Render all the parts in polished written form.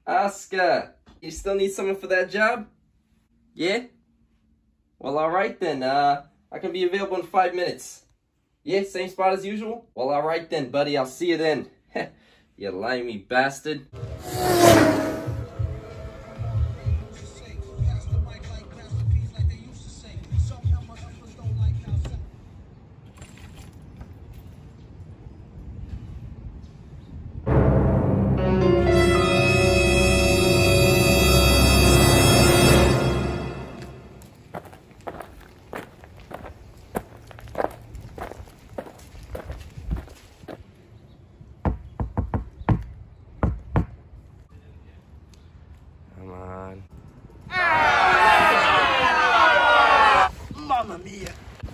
Oscar, you still need someone for that job? Yeah? Well, alright then. I can be available in 5 minutes. Yeah, same spot as usual? Well, alright then, buddy. I'll see you then. You limey bastard. Come on. Mamma mia.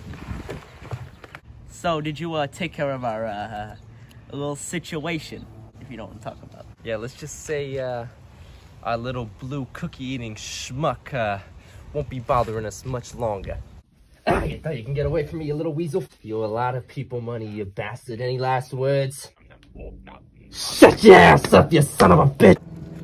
So, did you take care of our little situation, if you know what I'm talking about? Yeah, let's just say our little blue cookie-eating schmuck won't be bothering us much longer. Ah, you thought you can get away from me, you little weasel? You owe a lot of people money, you bastard. Any last words? Shut your ass up, you son of a bitch!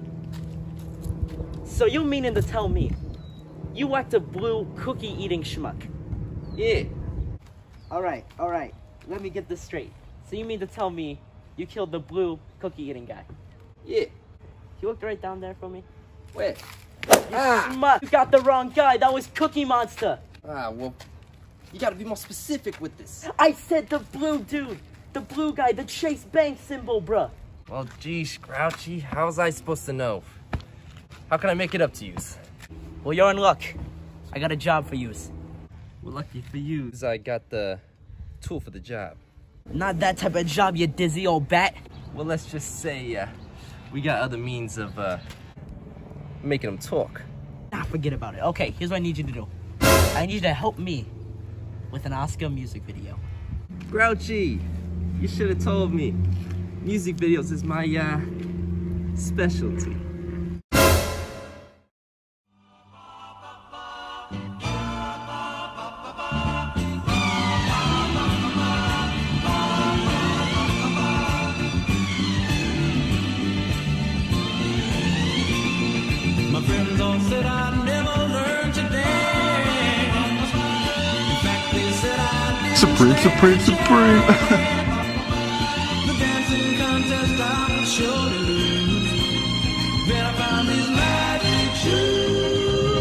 So you meaning to tell me you whacked a blue cookie-eating schmuck? Yeah. Alright. Let me get this straight. So you mean to tell me you killed the blue cookie-eating guy? Yeah. You looked right down there for me? Where? Schmuck! You got the wrong guy! That was Cookie Monster! Ah, well, you gotta be more specific with this. I said the blue dude! The blue guy, the Chase Bank symbol, bruh! Well, geez, Grouchy, how was I supposed to know? How can I make it up to you? Well, you're in luck. I got a job for yous. Well, lucky for you, I got the tool for the job. Not that type of job, you dizzy old bat. Well, let's just say we got other means of making them talk. Nah, forget about it. Okay, here's what I need you to do. I need you to help me with an Oscar music video. Grouchy, you should have told me. Music videos is my specialty. My friends all said I never learned to dance. In fact, they said I didn't Supreme. The dancing contest I would surely lose. Then I found these magic shoes.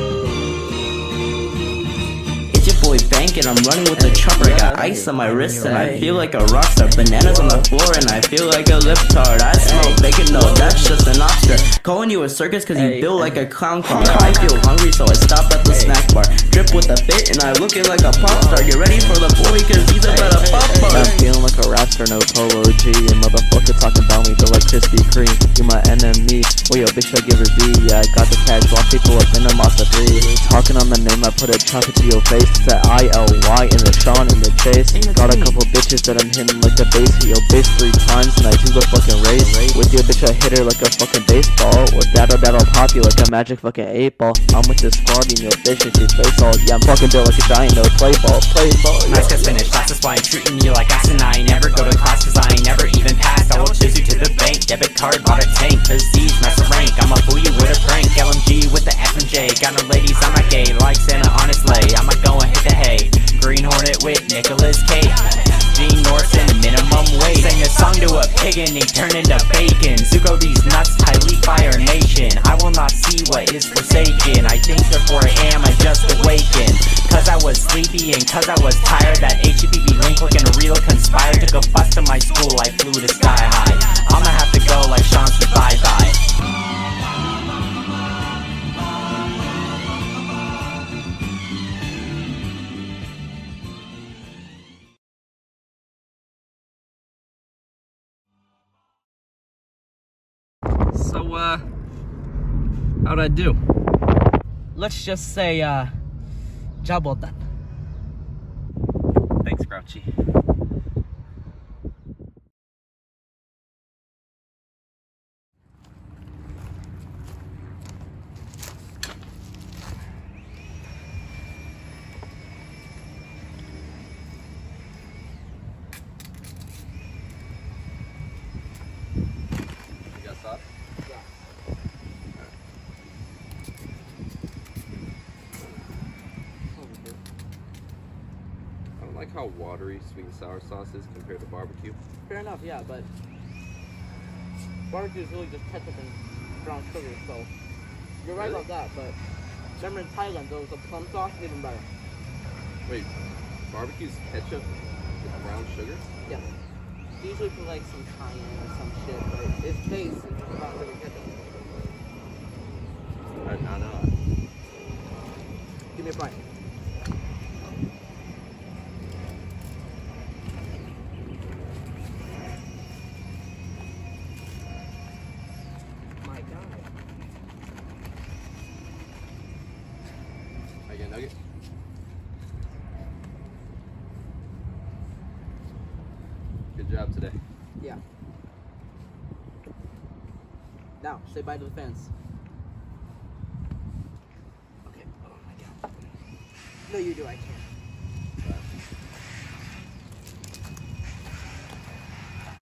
It's your boy Bank and I'm running with the chopper. I got ice on my wrist and I feel like a rock star. Bananas on the floor and I feel like a lip-tard. I smell bacon, no, that's just an Oscar. Calling you a circus cause you build like a clown car. I feel hungry so I stop at the snack bar. Drip with a fit and I looking like a pop star. Get ready for the boy cause he's about to pop bar. I'm feeling like a rap star, no polo G. And motherfucker talking about me, feel like Krispy Kreme. You my enemy, well yo bitch I give her B. Yeah, I got the cash, lost people up in the Mazda 3. Talking on the name, I put a chocolate to your face. It's that I-L-Y in the Sean in the Chase. Got a couple bitches that I'm hitting like the bass. Hit your bass 3 times and I do the fucking race. With your bitch I hit her like a fucking baseball. With that'll pop you like a magic fucking 8-ball. I'm with this squad and your bitch and she plays all. Yeah, I'm fucking built like a giant, no play ball. Nice guys finish class, that's why I'm treating you like asinine. Never go to class cause I ain't never even passed. I will chase you to the bank, debit card, bought a tank. Cause these mess a rank, I'ma fool you with a prank. LMG with the F and J, got no ladies, I'm not gay. Like Santa on his sleigh, I'ma go and hit the hay. Green Hornet with Nicolas Cage, Gene Norton, minimum wage. Sang a song to a pig and he turned into bacon. Zuko these nuts, highly fire nation. I will not see what is forsaken. I think therefore I am, I just awakened. Cause I was sleepy and cause I was tired. That HEPB link looking real conspired. Took a bus to my school, I flew to sky high. I'ma have to go like Sean said bye bye. So, how'd I do? Let's just say, job well done. Thanks, Grouchy. like how watery sweet and sour sauce is compared to barbecue? Fair enough, yeah, but barbecue is really just ketchup and brown sugar, so you're right about that, but remember in Thailand, there was a plum sauce, even better. Wait, barbecue's ketchup with brown sugar? Yeah. They usually put like some cayenne or some shit, but it tastes brown sugar ketchup. I did not know. Give me a bite. My God. I get a nugget? Good job today. Yeah. Now, say bye to the fans. Okay. Oh my God. No, you do. I can't.